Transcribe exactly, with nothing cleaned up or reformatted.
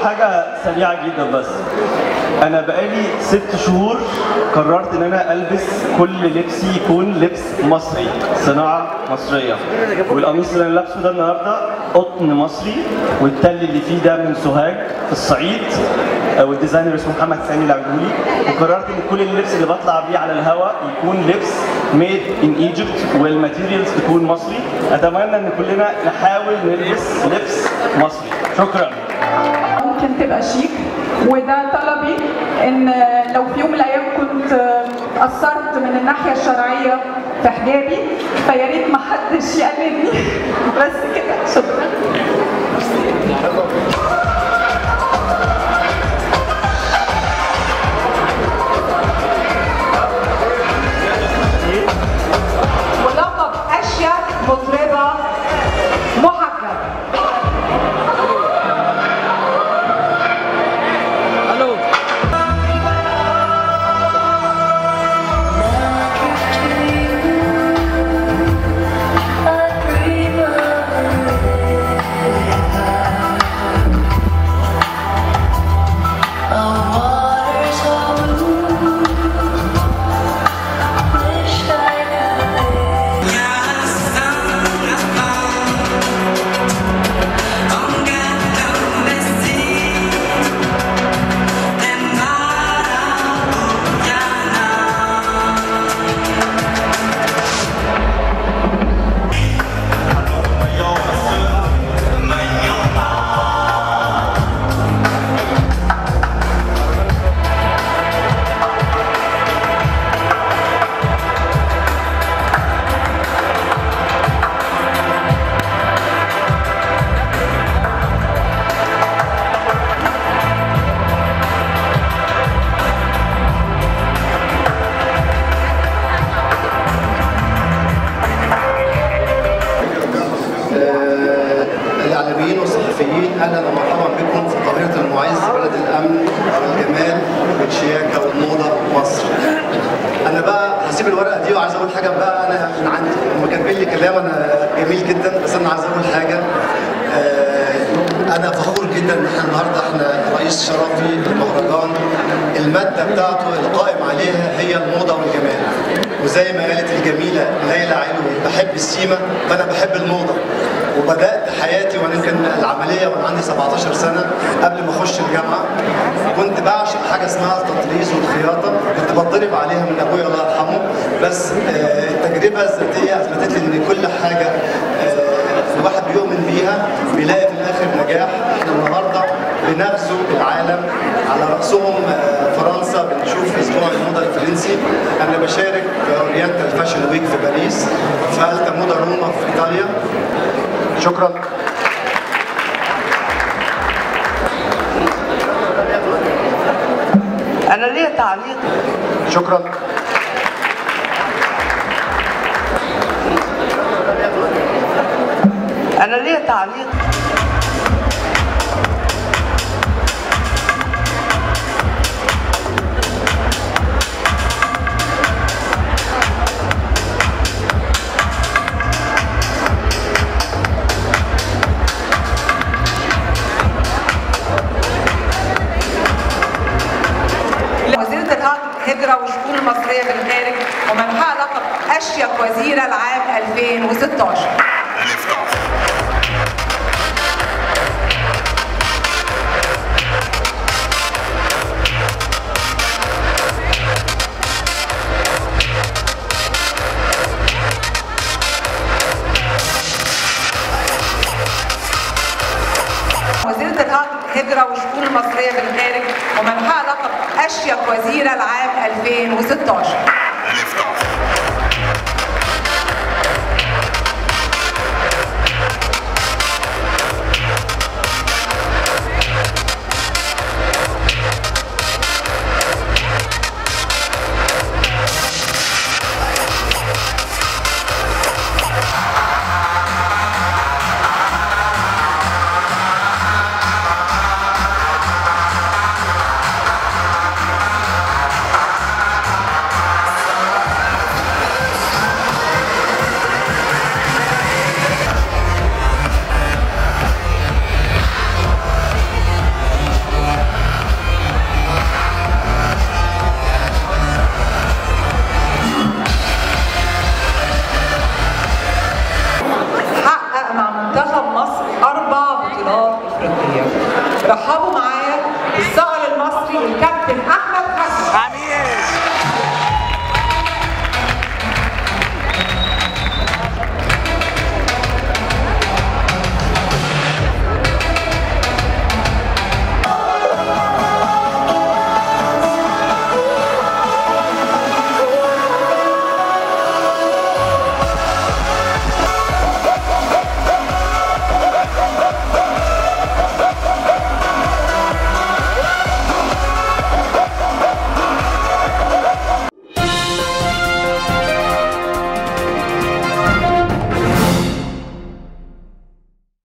حاجه سريعه جدا بس. انا بقالي ست شهور قررت ان انا البس كل لبسي يكون لبس مصري، صناعه مصريه. والقميص اللي انا لابسه ده النهارده قطن مصري، والتل اللي فيه ده من سوهاج في الصعيد، والديزاينر اسمه محمد سامي اللي عمله لي. وقررت ان كل اللبس اللي بطلع بيه على الهواء يكون لبس ميد ان ايجيبت، والماتيريالز تكون مصري. اتمنى ان كلنا نحاول نلبس لبس مصري. شكرا. ممكن تبقى شيك، وده طلبي، ان لو في يوم من الايام كنت قصرت من الناحيه الشرعيه في حجابي فيا ريت ما حدش يقلدني. بس كده، شكرا. ولقب اشيك مطربه محجبه. اهلا ومرحبا بكم في قاهره المعز، بلد الامن والجمال والشياكه والموضه مصر. انا بقى هسيب الورقه دي وعايز اقول حاجه بقى انا من عندي. هم كاتبين لي كلام انا جميل جدا، بس انا عايز اقول حاجه. انا فخور جدا ان احنا النهارده احنا رئيس شرفي للمهرجان، الماده بتاعته القائم عليها هي الموضه والجمال. وزي ما قالت الجميله ليلى علوي بحب السيما، فانا بحب الموضه. وبدات حياتي وانا يمكن العمليه وانا عندي سبعتاشر سنه قبل ما اخش الجامعه. كنت بعشق حاجه اسمها التطريز والخياطه، كنت بتضرب عليها من ابويا الله يرحمه، بس التجربه الذاتيه اثبتت لي ان كل حاجه الواحد بيؤمن بيها بيلاقي في الاخر نجاح. احنا النهارده بنغزو العالم، على راسهم فرنسا، بنشوف اسبوع الموضه الفرنسي. انا بشارك في اورينتال فاشن ويك في باريس، في التا مودا روما في ايطاليا. شكرا. انا ليا تعليق. شكرا. انا ليا تعليق. الهجرة والشؤون المصرية بالخارج، ومنحها لقب أشيك وزيرة العام ألفين وستاشر.